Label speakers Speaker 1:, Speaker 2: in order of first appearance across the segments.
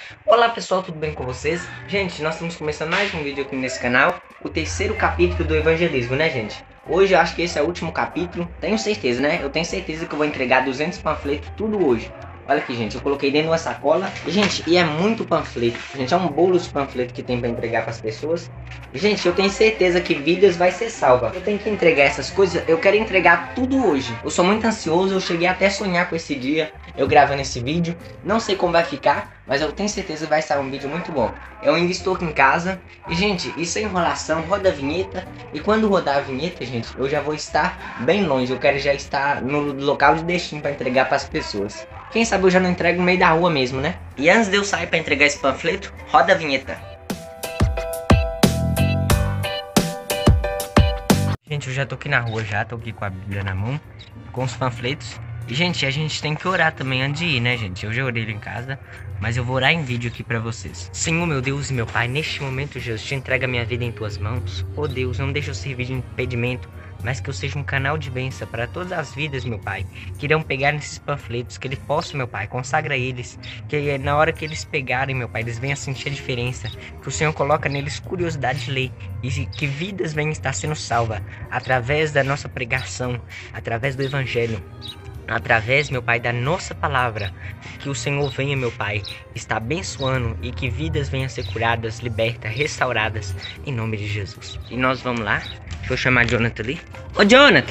Speaker 1: Olá pessoal, tudo bem com vocês? Gente, nós estamos começando mais um vídeo aqui nesse canal, o terceiro capítulo do evangelismo, né gente? Hoje eu acho que esse é o último capítulo, tenho certeza, né? Eu tenho certeza que eu vou entregar 200 panfletos tudo hoje. Olha aqui, gente, eu coloquei dentro de uma sacola. E, gente, e é muito panfleto. Gente, é um bolo de panfleto que tem pra entregar pras pessoas. E, gente, eu tenho certeza que vidas vai ser salva. Eu tenho que entregar essas coisas, eu quero entregar tudo hoje. Eu sou muito ansioso, eu cheguei até a sonhar com esse dia, eu gravando esse vídeo. Não sei como vai ficar, mas eu tenho certeza que vai estar um vídeo muito bom. Eu ainda estou aqui em casa. E, gente, isso é enrolação, roda a vinheta. E quando rodar a vinheta, gente, eu já vou estar bem longe. Eu quero já estar no local de destino para entregar para as pessoas. Quem sabe eu já não entrego no meio da rua mesmo, né? E antes de eu sair para entregar esse panfleto, roda a vinheta. Gente, eu já tô aqui na rua já, tô aqui com a Bíblia na mão, com os panfletos. E, gente, a gente tem que orar também antes de ir, né, gente? Eu já orei em casa, mas eu vou orar em vídeo aqui pra vocês. Senhor, meu Deus e meu Pai, neste momento, Jesus, te entrega a minha vida em tuas mãos. Oh, Deus, não deixa eu servir de impedimento, mas que eu seja um canal de bênção para todas as vidas, meu Pai, que irão pegar nesses panfletos, que eles possam, meu Pai, consagra eles, que na hora que eles pegarem, meu Pai, eles venham a sentir a diferença, que o Senhor coloca neles curiosidade de ler, e que vidas venham estar sendo salvas, através da nossa pregação, através do Evangelho, através, meu Pai, da nossa palavra, que o Senhor venha, meu Pai, está abençoando e que vidas venham a ser curadas, libertas, restauradas, em nome de Jesus. E nós vamos lá. Deixa eu chamar o Jonathan ali. Ô, Jonathan!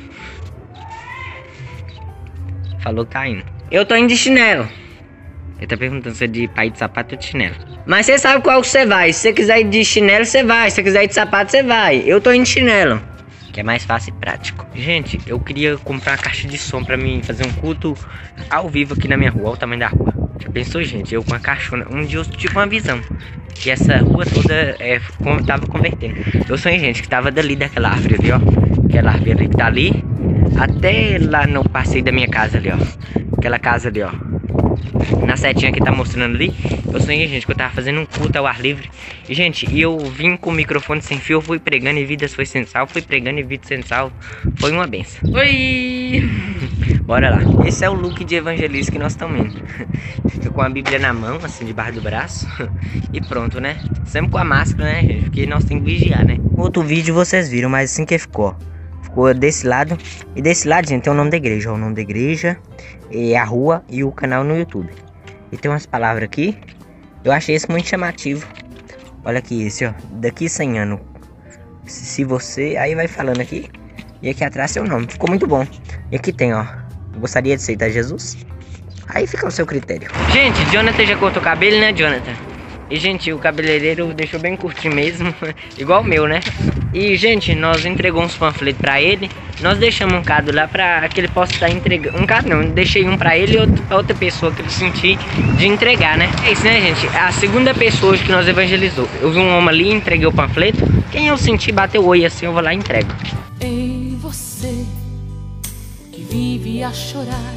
Speaker 1: Falou que tá indo. Eu tô indo de chinelo. Ele tá perguntando se é de pai de sapato ou de chinelo. Mas você sabe qual que você vai. Se você quiser ir de chinelo, você vai. Se você quiser ir de sapato, você vai. Eu tô indo de chinelo, que é mais fácil e prático. Gente, eu queria comprar uma caixa de som pra mim fazer um culto ao vivo aqui na minha rua. Olha o tamanho da rua. Já pensou, gente? Eu com a caixona. Um dia eu tive uma visão que essa rua toda tava convertendo. Eu sonhei, gente, que tava dali daquela árvore ali, ó. Aquela árvore ali que tá ali, até lá no passeio da minha casa ali, ó. Aquela casa ali, ó. Na setinha que tá mostrando ali. Eu sonhei, gente, que eu tava fazendo um culto ao ar livre. E, gente, eu vim com o microfone sem fio. Eu fui pregando e vidas foi sendo salvo. Fui pregando e vidas sendo salvo. Foi uma benção. Oi! Bora lá. Esse é o look de evangelista que nós estamos indo. Eu com a Bíblia na mão, assim, debaixo do braço. E pronto, né? Sempre com a máscara, né, gente? Porque nós temos que vigiar, né? Outro vídeo vocês viram, mas assim que ficou. Ficou desse lado. E desse lado, gente, tem o nome da igreja. Ó, o nome da igreja, e a rua e o canal no YouTube. E tem umas palavras aqui. Eu achei esse muito chamativo. Olha aqui esse, ó. Daqui 100 anos. Se você... Aí vai falando aqui. E aqui atrás seu nome. Ficou muito bom. E aqui tem, ó. Gostaria de aceitar Jesus? Aí fica o seu critério. Gente, Jonathan já cortou o cabelo, né, Jonathan? E, gente, o cabeleireiro deixou bem curtinho mesmo. Igual o meu, né? E, gente, nós entregamos uns panfletos pra ele. Nós deixamos um cado lá pra que ele possa estar entregando. Um cado não, deixei um pra ele e outro pra outra pessoa que ele sentir de entregar, né? É isso, né, gente? A segunda pessoa hoje que nós evangelizou. Eu vi um homem ali, entreguei o panfleto. Quem eu senti bateu o oi assim, eu vou lá e entrego.
Speaker 2: Ei, você que vive a chorar,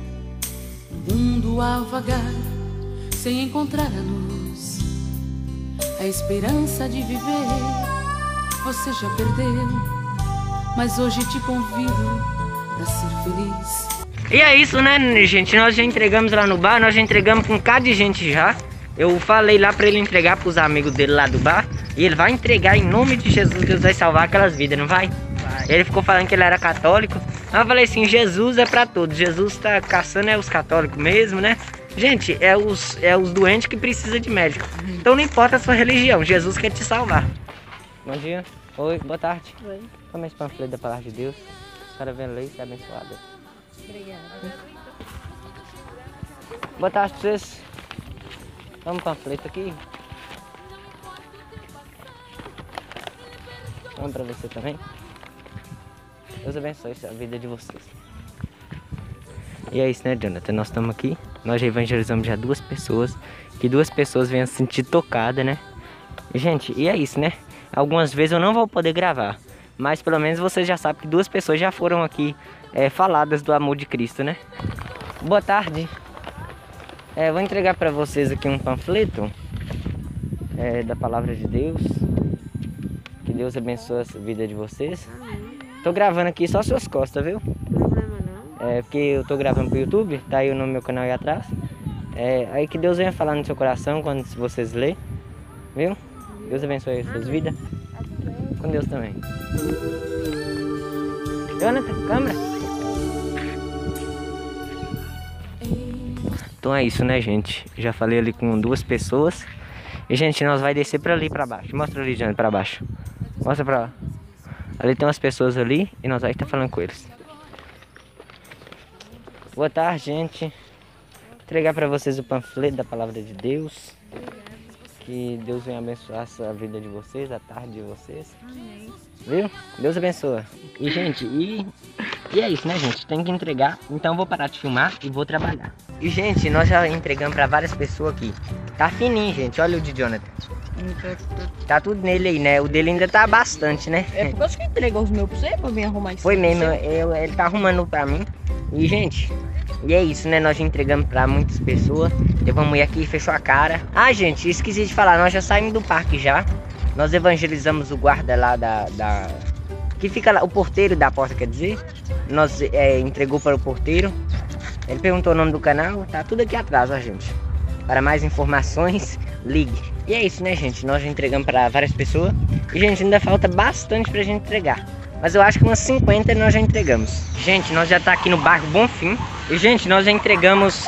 Speaker 2: no mundo a vagar, sem encontrar a luz, a esperança de viver, você já perdeu, mas hoje te convido pra ser feliz.
Speaker 1: E é isso, né, gente? Nós já entregamos lá no bar, nós já entregamos com um bocado de gente já. Eu falei lá pra ele entregar pros amigos dele lá do bar. E ele vai entregar em nome de Jesus. Deus vai salvar aquelas vidas, não vai? Ele ficou falando que ele era católico. Eu falei assim, Jesus é pra todos. Jesus tá caçando os católicos mesmo, né? Gente, é os doentes que precisam de médico. Então não importa a sua religião, Jesus quer te salvar. Bom dia. Oi, boa tarde.
Speaker 3: Oi.
Speaker 1: Toma esse panfleto da palavra de Deus. Para ver a lei, ser abençoada.
Speaker 3: Obrigada.
Speaker 1: Boa tarde pra vocês. Toma um panfleto aqui. Vamos pra você também. Deus abençoe a vida de vocês. E é isso, né, Jonathan? Nós estamos aqui. Nós já evangelizamos já 2 pessoas. Que 2 pessoas venham se sentir tocadas, né? Gente, e é isso, né? Algumas vezes eu não vou poder gravar. Mas pelo menos vocês já sabem que 2 pessoas já foram aqui faladas do amor de Cristo, né? Boa tarde. Vou entregar para vocês aqui um panfleto da palavra de Deus. Que Deus abençoe a vida de vocês. Tô gravando aqui só suas costas, viu?
Speaker 3: Problema não.
Speaker 1: Porque eu tô gravando pro YouTube, tá aí no meu canal aí atrás. Aí que Deus venha falar no seu coração quando vocês lerem, viu? Deus abençoe as suas vidas. Com Deus também. Jonathan, câmera. Então é isso, né, gente? Já falei ali com 2 pessoas. E, gente, nós vai descer pra ali pra baixo. Mostra ali, Jonathan, pra baixo. Mostra pra lá. Ali tem umas pessoas ali e nós vai estar falando com eles. Boa tarde, gente. Vou entregar pra vocês o panfleto da palavra de Deus. Que Deus venha abençoar a vida de vocês, a tarde de vocês.
Speaker 3: Amém.
Speaker 1: Viu? Deus abençoa. E, gente, e é isso, né, gente? Tem que entregar. Então eu vou parar de filmar e vou trabalhar. E, gente, nós já entregamos pra várias pessoas aqui. Tá fininho, gente. Olha o de Jonathan. Tá tudo nele aí, né? O dele ainda tá bastante, né?
Speaker 3: É por causa que entregou os meus pra você, pra vir arrumar isso.
Speaker 1: Foi mesmo. Ele tá arrumando pra mim. E, gente... E é isso, né? Nós já entregamos pra muitas pessoas. Teve uma mulher aqui, fechou a cara. Ah, gente, esqueci de falar. Nós já saímos do parque já. Nós evangelizamos o guarda lá que fica lá, o porteiro da porta, quer dizer. Nós entregou para o porteiro. Ele perguntou o nome do canal. Tá tudo aqui atrás, ó, gente. Para mais informações, ligue. E é isso, né, gente? Nós já entregamos para várias pessoas. E, gente, ainda falta bastante pra gente entregar. Mas eu acho que umas 50 nós já entregamos. Gente, nós já tá aqui no bairro Bonfim. E, gente, nós já entregamos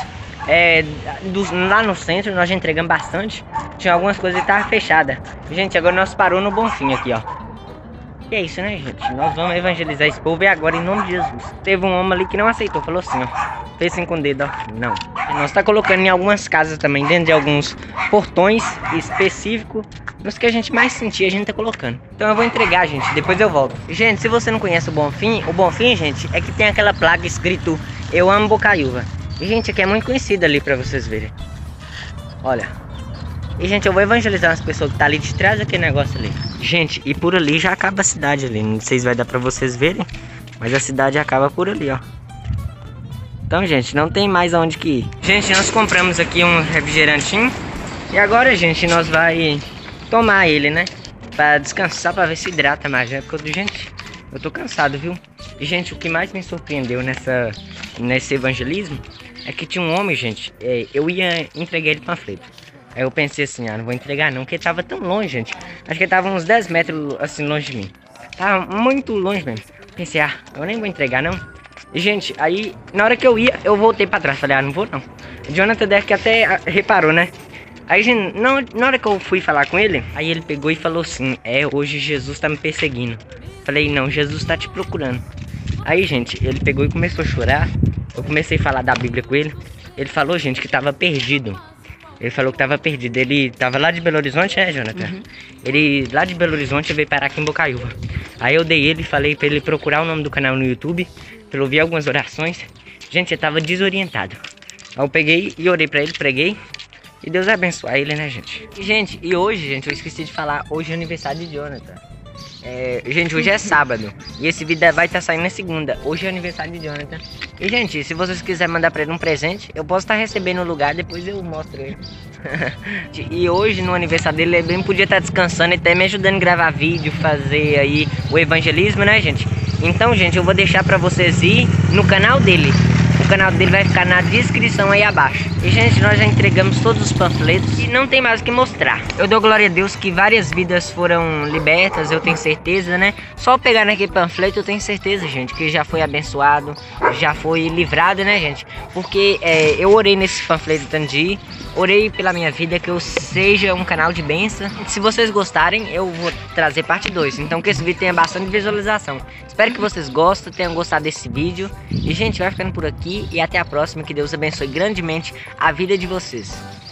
Speaker 1: lá no centro, nós já entregamos bastante. Tinha algumas coisas que estavam fechadas. Gente, agora nós parou no Bonfim aqui, ó. E é isso, né, gente? Nós vamos evangelizar esse povo e agora, em nome de Jesus. Teve um homem ali que não aceitou, falou assim, ó. Fez assim com o dedo, ó. Não. E nós tá colocando em algumas casas também, dentro de alguns portões específicos. Nos que a gente mais sentir, a gente tá colocando. Então eu vou entregar, gente, depois eu volto. Gente, se você não conhece o Bonfim, gente, é que tem aquela placa escrito Eu Amo Bocaiúva. E, gente, aqui é muito conhecido ali pra vocês verem. Olha. E, gente, eu vou evangelizar umas pessoas que tá ali de trás daquele negócio ali. Gente, e por ali já acaba a cidade ali. Não sei se vai dar pra vocês verem, mas a cidade acaba por ali, ó. Então, gente, não tem mais aonde que ir. Gente, nós compramos aqui um refrigerantinho. E agora, gente, nós vai tomar ele, né? Pra descansar, pra ver se hidrata mais, né? Porque, gente, eu tô cansado, viu? E, gente, o que mais me surpreendeu nesse evangelismo é que tinha um homem, gente. Eu ia entregar ele panfleto. Aí eu pensei assim, não vou entregar não, porque ele tava tão longe, gente. Acho que ele tava uns 10 metros, assim, longe de mim. Tava muito longe mesmo. Pensei, eu nem vou entregar, não. E, gente, aí, na hora que eu ia, eu voltei pra trás. Falei, não vou, não. O Jonathan deve que até reparou, né? Aí, gente, na hora que eu fui falar com ele, aí ele pegou e falou assim, hoje Jesus tá me perseguindo. Falei, não, Jesus tá te procurando. Aí, gente, ele pegou e começou a chorar. Eu comecei a falar da Bíblia com ele. Ele falou, gente, que tava perdido. Ele falou que tava perdido. Ele tava lá de Belo Horizonte, Jonathan? Uhum. Ele, lá de Belo Horizonte, veio parar aqui em Bocaiúva. Aí eu dei ele, falei pra ele procurar o nome do canal no YouTube, pra eu ouvir algumas orações. Gente, ele tava desorientado. Aí eu peguei e orei pra ele, preguei. E Deus abençoe ele, né, gente? E, gente, e hoje, gente, eu esqueci de falar, hoje é aniversário de Jonathan. Gente, hoje é sábado. E esse vídeo vai estar saindo na segunda. Hoje é aniversário de Jonathan. E, gente, se vocês quiserem mandar pra ele um presente, eu posso estar recebendo no lugar, depois eu mostro ele. E hoje, no aniversário dele, ele bem podia estar descansando e até me ajudando a gravar vídeo, fazer aí o evangelismo, né, gente? Então, gente, eu vou deixar pra vocês ir no canal dele. O canal dele vai ficar na descrição aí abaixo. E, gente, nós já entregamos todos os panfletos e não tem mais o que mostrar. Eu dou glória a Deus que várias vidas foram libertas, eu tenho certeza, né? Só pegar naquele panfleto eu tenho certeza, gente, que já foi abençoado, já foi livrado, né, gente? Porque eu orei nesse panfleto tanto de ir, orei pela minha vida, que eu seja um canal de bênção. Se vocês gostarem, eu vou trazer parte 2. Então que esse vídeo tenha bastante visualização. Espero que vocês gostem, tenham gostado desse vídeo. E, gente, vai ficando por aqui e até a próxima. Que Deus abençoe grandemente a vida de vocês.